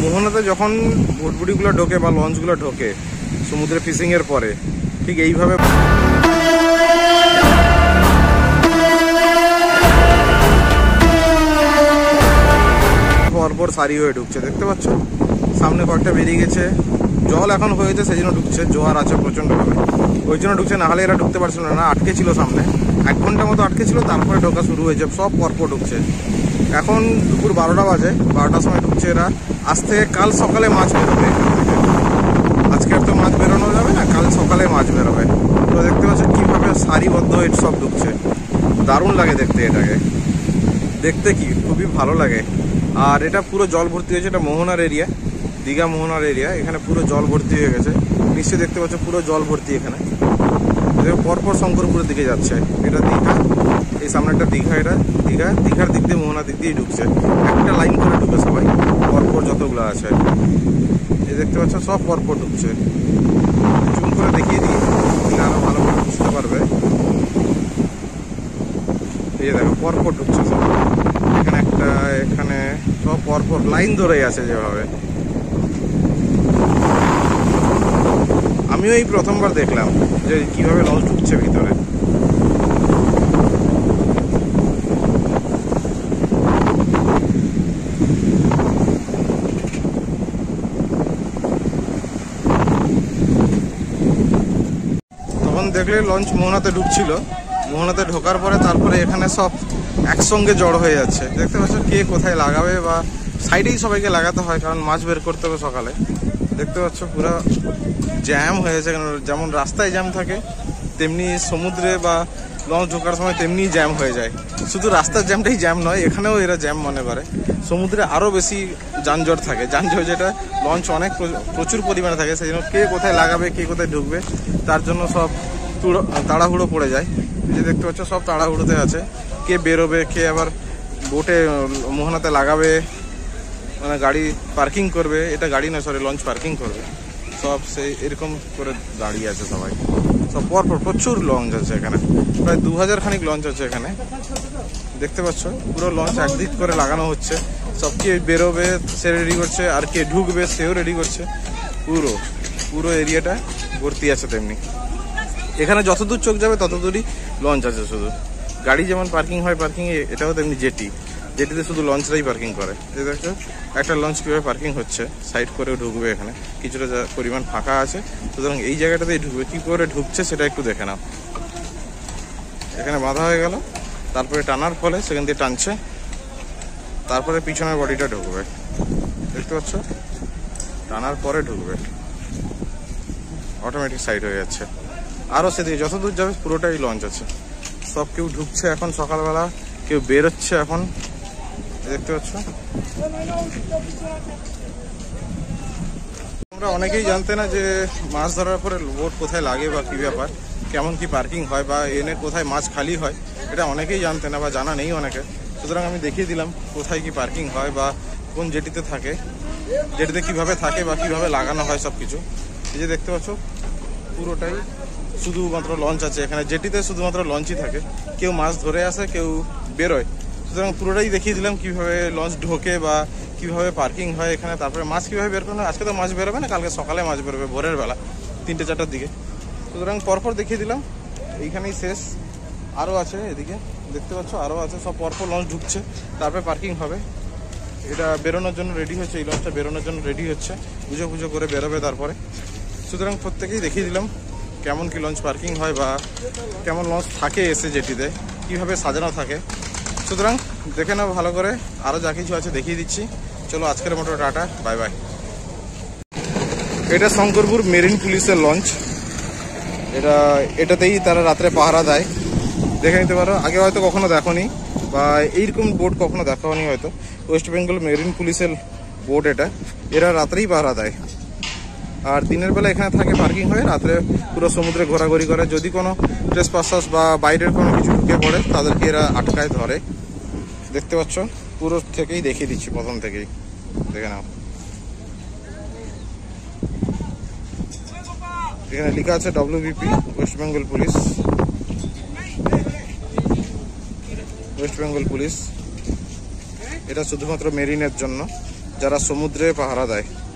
মোহনাতে যখন বোটগুলো ঢোকে বা লঞ্চগুলো ঢোকে সমুদ্রে ফিশিংয়ের পরে, ঠিক এইভাবে পরপর সারি হয়ে ঢুকছে। দেখতে পাচ্ছ সামনে কয়েকটা বেরিয়ে গেছে, জল এখন হয়েছে সেই জন্য ঢুকছে, জোয়ার আছে প্রচণ্ডভাবে ওই জন্য ঢুকছে, নাহলে এরা ঢুকতে পারছিল না, আটকে ছিল সামনে 1 ঘন্টা মতো আটকে ছিল, তারপরে ঢোকা শুরু হয়েছে, সব পরপর ঢুকছে। এখন দুপুর 12টা বাজে, 12টার সময় ঢুকছে এরা। আজ থেকে কাল সকালে মাছ বেরোবে, আজকে আর তো মাছ বেরোনো যাবে না, কাল সকালে মাছ বেরোবে। তো দেখতে পাচ্ছ কীভাবে সারিবদ্ধ হয়ে সব ঢুকছে, দারুণ লাগে দেখতে, এটাকে দেখতে কি খুবই ভালো লাগে। আর এটা পুরো জল ভর্তি হয়েছে, এটা মোহনার এরিয়া, দীঘা মোহনার এরিয়া, এখানে পুরো জল ভর্তি হয়ে গেছে, নিশ্চয়ই দেখতে পাচ্ছ পুরো জল ভর্তি এখানে। পরপর শঙ্করপুরের দিকে যাচ্ছে, এটা দীঘা, এই সামনে একটা দীঘা, এটা দীঘার দিক দিয়ে মোহনার দিক দিয়ে ঢুকছে, একটা লাইন করে ঢুকে সবাই পরপর যতগুলো আছে, এই দেখতে পাচ্ছ সব পরপর ঢুকছে। জুম করে দেখিয়ে দিই, আরো ভালো করে বুঝতে পারবে। এই দেখো পরপর ঢুকছে সব, এখানে একটা, এখানে সব পরপর লাইন ধরেই আছে যেভাবে। আমিও এই প্রথমবার দেখলাম যে কিভাবে লঞ্চ ঢুকছে ভিতরে। তখন দেখলে লঞ্চ মোহনাতে ঢুকছিল, মোহনাতে ঢোকার পরে তারপরে এখানে সব একসঙ্গে জড়ো হয়ে যাচ্ছে। দেখতে পাচ্ছ কে কোথায় লাগাবে, বা সাইডেই সবাইকে লাগাতে হয়, কারণ মাছ বের করতে হবে সকালে। দেখতে পাচ্ছ পুরো জ্যাম হয়েছে, যেমন রাস্তায় জ্যাম থাকে তেমনি সমুদ্রে বা লঞ্চ ঢোকার সময় তেমনি জ্যাম হয়ে যায়। শুধু রাস্তার জ্যামটাই জ্যাম নয়, এখানেও এরা জ্যাম মনে করে। সমুদ্রে আরও বেশি যানজট থাকে, যানজট যেটা লঞ্চ অনেক প্রচুর পরিমাণে থাকে, সেই জন্য কে কোথায় লাগাবে কে কোথায় ঢুকবে তার জন্য সব তাড়াহুড়ো পড়ে যায়। যে দেখতে পাচ্ছ সব তাড়াহুড়োতে আছে, কে বেরোবে, কে আবার বোটে মোহনাতে লাগাবে, মানে গাড়ি পার্কিং করবে, এটা গাড়ি নয় সরি লঞ্চ পার্কিং করবে, সব সেই এরকম করে দাঁড়িয়ে আছে সবাই। সব পরপর প্রচুর লঞ্চ আছে এখানে, প্রায় 2000 খানিক লঞ্চ আছে এখানে। দেখতে পাচ্ছ পুরো লঞ্চ একদিক করে লাগানো হচ্ছে, সব কে বেরোবে সে রেডি করছে, আর কে ঢুকবে সেও রেডি করছে। পুরো এরিয়াটা ভর্তি আছে। তেমনি এখানে যতদূর চোখ যাবে ততদূরই লঞ্চ আছে, শুধু গাড়ি যেমন পার্কিং হয় পার্কিংয়ে, এটাও তেমনি জেটিতে শুধু লঞ্চরাই পার্কিং করে। এই দেখছো একটা লঞ্চ কীভাবে পার্কিং হচ্ছে, সাইড করেও ঢুকবে, এখানে কিছুটা পরিমাণ ফাঁকা আছে, সুতরাং এই জায়গাটাতেই ঢুকবে। কী করে ঢুকছে সেটা একটু দেখে নাও। এখানে বাঁধা হয়ে গেল, তারপরে টানার ফলে সেখান দিয়ে টানছে, তারপরে পিছনের বডিটা ঢুকবে। দেখতে পাচ্ছ টানার পরে ঢুকবে, অটোমেটিক সাইড হয়ে যাচ্ছে। আরও সেদিকে যত দূর যাবে পুরোটাই লঞ্চ আছে, সব কেউ ঢুকছে এখন সকালবেলা, কেউ বেরোচ্ছে এখন। দেখতে পাচ্ছ আমরা অনেকেই জানতে না যে মাছ ধরার পরে বোট কোথায় লাগে বা কী ব্যাপার, কেমন কি পার্কিং হয়, বা এনে কোথায় মাছ খালি হয়, এটা অনেকেই জানতে না বা জানা নেই অনেকে। সুতরাং আমি দেখিয়ে দিলাম কোথায় কি পার্কিং হয় বা কোন জেটিতে থাকে, জেটিতে কীভাবে থাকে বা কীভাবে লাগানো হয় সব কিছু। এই যে দেখতে পাচ্ছ পুরোটাই শুধুমাত্র লঞ্চ আছে এখানে, জেটিতে শুধুমাত্র লঞ্চই থাকে, কেউ মাছ ধরে আসে কেউ বেরোয়। সুতরাং পুরোটাই দেখিয়ে দিলাম কীভাবে লঞ্চ ঢোকে বা কীভাবে পার্কিং হয় এখানে, তারপরে মাছ কীভাবে বের করানো। আজকে তো মাছ বেরোবে না, কালকে সকালে মাছ বেরোবে ভোরের বেলা 3টে-4টার দিকে। সুতরাং পরপর দেখিয়ে দিলাম, এইখানেই শেষ। আরও আছে এদিকে দেখতে পাচ্ছ, আরও আছে, সব পরপর লঞ্চ ঢুকছে, তারপরে পার্কিং হবে। এটা বেরোনোর জন্য রেডি হচ্ছে, এই লঞ্চটা বেরোনোর জন্য রেডি হচ্ছে, পুজো করে বেরোবে তারপরে। সুতরাং প্রত্যেকেই দেখিয়ে দিলাম কেমন কি লঞ্চ পার্কিং হয় বা কেমন লঞ্চ থাকে এসে জেটিতে, কীভাবে সাজানো থাকে। সুতরাং দেখে নাও ভালো করে, আরও যা কিছু আছে দেখিয়ে দিচ্ছি। চলো আজকের মতো টাটা, বাই বাই। এটা শঙ্করপুর মেরিন পুলিশের লঞ্চ, এটাতেই তারা রাত্রে পাহারা দেয়, দেখে নিতে পারো। আগে হয়তো কখনো দেখোনি বা এইরকম বোট কখনো দেখাওনি হয়তো। ওয়েস্ট বেঙ্গল মেরিন পুলিশের বোট এটা, এরা রাত্রেই পাহারা দেয়। আর দিনের বেলা এখানে থাকে পার্কিং হয়ে, রাত্রে পুরো সমুদ্রে ঘোরাঘুরি করে। যদি কোনো ট্রেসপাসার্স বা বাইরের কোনো কিছু ঢুকে পড়ে তাদেরকে এরা আটকায় ধরে। দেখতে পাচ্ছ পুরো থেকেই দেখিয়ে দিচ্ছি, প্রথম থেকেই দেখে নাও। এখানে লেখা আছে WBP West Bengal police, West Bengal police. এটা শুধুমাত্র মেরিনের জন্য, যারা সমুদ্রে পাহারা দেয়।